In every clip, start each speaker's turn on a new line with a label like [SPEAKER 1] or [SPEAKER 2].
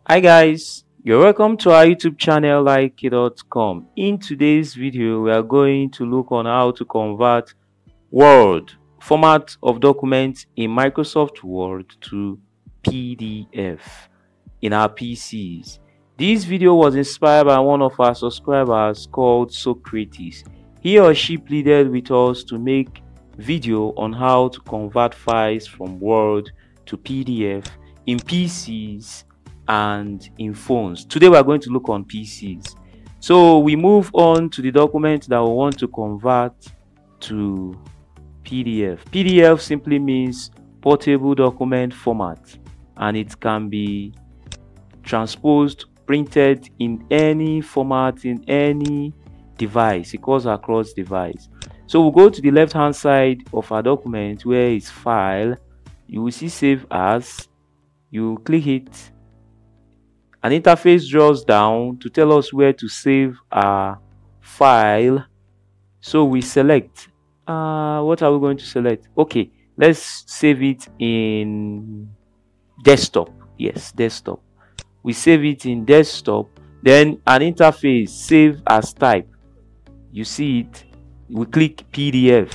[SPEAKER 1] Hi guys, you're welcome to our YouTube channel Likee.com. In today's video, we are going to look on how to convert Word format of documents in Microsoft Word to PDF in our PCs. This video was inspired by one of our subscribers called Socrates. He or she pleaded with us to make video on how to convert files from Word to PDF in PCs and in phones. Today we are going to look on PCs. So we move on to the document that we want to convert to PDF. PDF simply means portable document format, and it can be transposed, printed in any format, in any device. It goes across device. So we'll go to the left hand side of our document where it's file. You will see save as. You click it. An interface draws down to tell us where to save our file. So we select. What are we going to select? Okay, let's save it in desktop. Yes, desktop. We save it in desktop. Then an interface, save as type. You see it. We click PDF.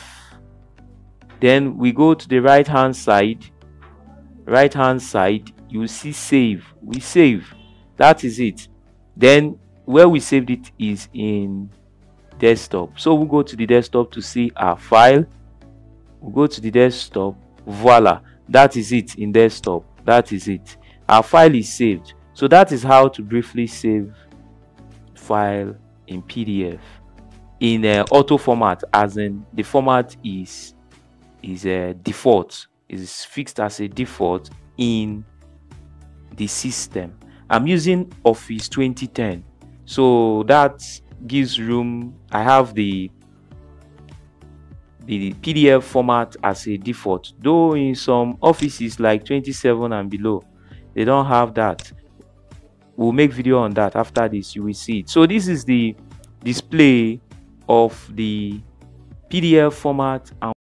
[SPEAKER 1] Then we go to the right hand side. Right hand side, you see save. We save. That is it. Then where we saved it is in desktop. So we'll go to the desktop to see our file. We'll go to the desktop. Voila, that is it in desktop. That is it. Our file is saved. So that is how to briefly save file in PDF in auto format, as in the format is a default, is fixed as a default in the system. I'm using Office 2010, so that gives room. I have the PDF format as a default, though in some offices like 27 and below they don't have that. We'll make video on that after this. You will see it. So this is the display of the PDF format. And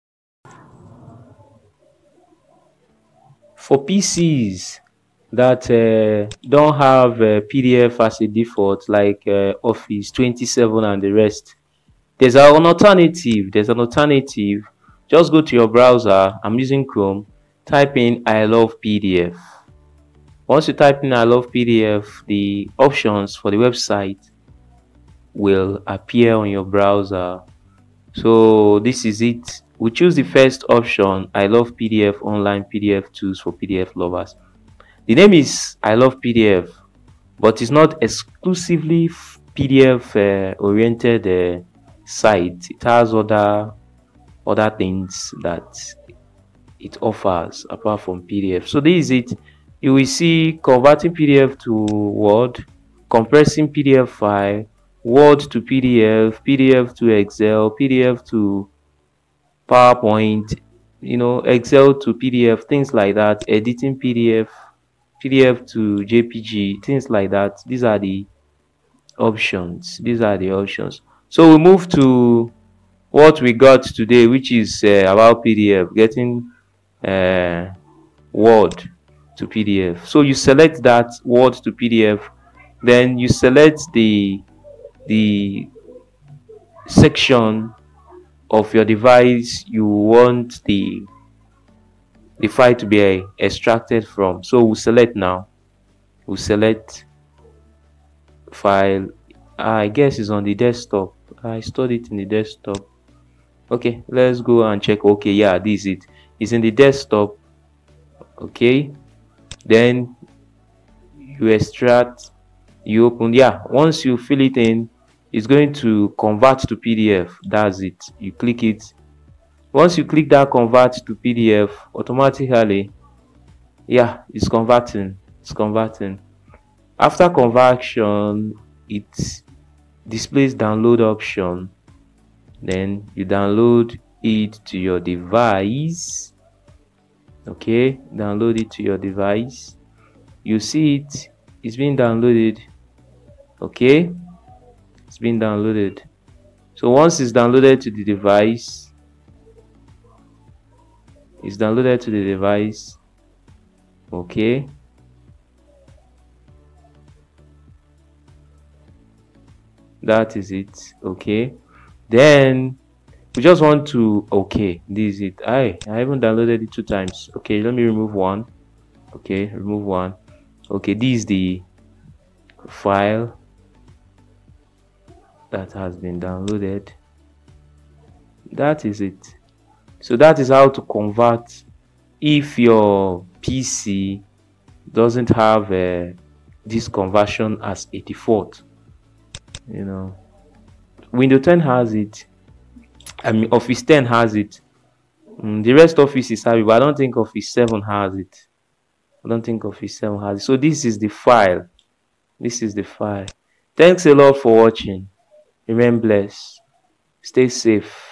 [SPEAKER 1] for PCs that don't have PDF as a default, like Office 27 and the rest, there's an alternative. Just go to your browser. I'm using Chrome. Type in I love PDF. Once you type in I love PDF, the options for the website will appear on your browser. So this is it. We choose the first option, I love PDF online PDF tools for PDF lovers. The name is I love PDF, but it's not exclusively PDF oriented site. It has other things that it offers apart from PDF. So this is it. You will see converting PDF to Word, compressing PDF file, Word to PDF, PDF to Excel, PDF to PowerPoint, Excel to PDF, things like that, editing PDF, PDF to JPG, things like that. These are the options. So we move to what we got today, which is about PDF, getting Word to PDF. So you select that Word to PDF, then you select the section of your device you want the file to be extracted from. So we'll select now. We'll select file. I guess it's on the desktop. I stored it in the desktop. Okay, let's go and check. Okay, yeah, this is it. It's in the desktop. Okay, then you extract, you open. Yeah, once you fill it in, it's going to convert to PDF. That's it. You click it. Once you click that convert to PDF, automatically, yeah, it's converting. After conversion, it displays download option. Then you download it to your device. Okay, download it to your device. You see it's being downloaded. Okay, it's been downloaded. So once it's downloaded to the device, okay, That is it. Okay, then we just want to, okay, this is it. I haven't downloaded it 2 times. Okay, let me remove one. Okay, remove one. Okay, this is the file that has been downloaded. That is it. So that is how to convert if your PC doesn't have this conversion as a default. You know, Windows 10 has it. I mean, Office 10 has it. The rest offices have it, but I don't think Office 7 has it. I don't think Office 7 has it. So this is the file. This is the file. Thanks a lot for watching. Remain blessed. Stay safe.